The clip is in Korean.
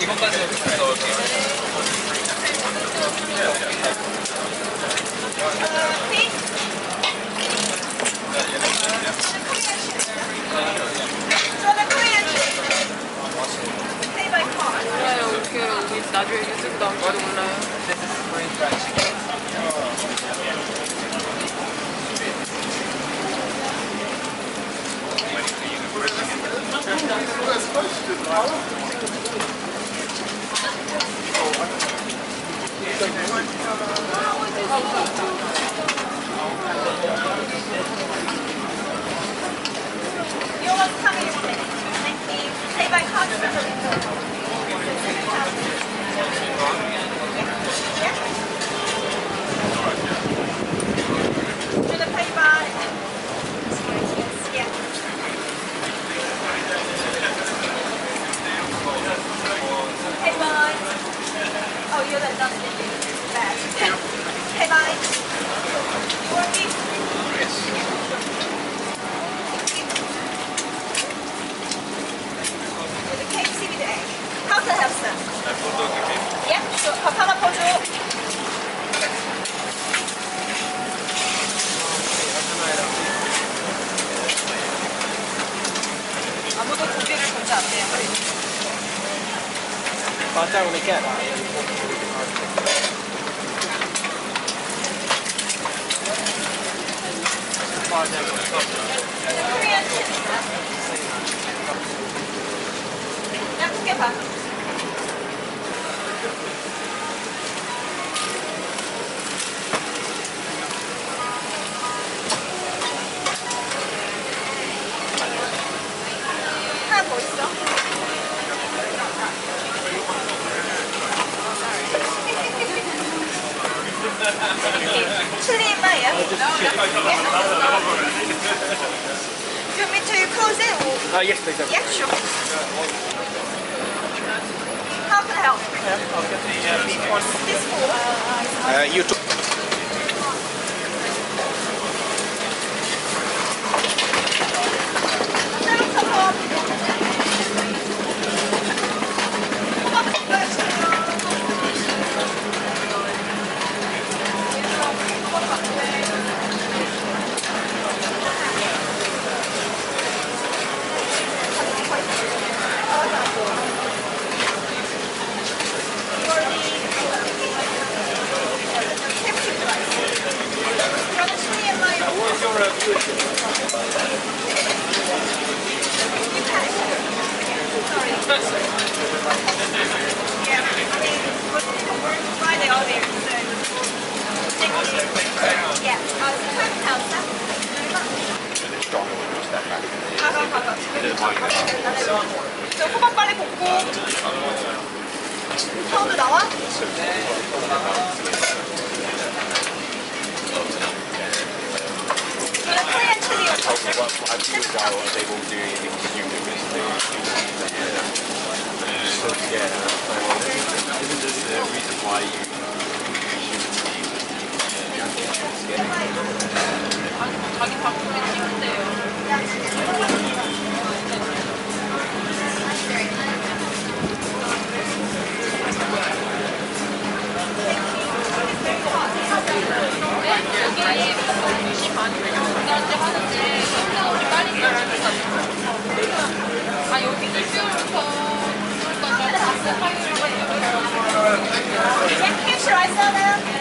이것까지 넣을게요. 몰라요. 어떻게 우리 나중에 유튜브 나올지도 몰라요. 아무도 고개를 보지 않네요. 맞짱을 이렇게. 그냥 크게 봐. 하나 더 있어. 칠리 인마이야? You want me to close it? Or? Yes, please. Yeah, sure. How can I help? I'll get the beef one. This one. You took. 저 호박 빨리 볶고 파우더 나와? 저는 코리안 칠리 자기 바꾸면 찍는데요. 여기 2시 반까지 하는데 우리 빨리 가라니까. 아 여기 수요일부터 그러니까 화요일에 Can you show us that?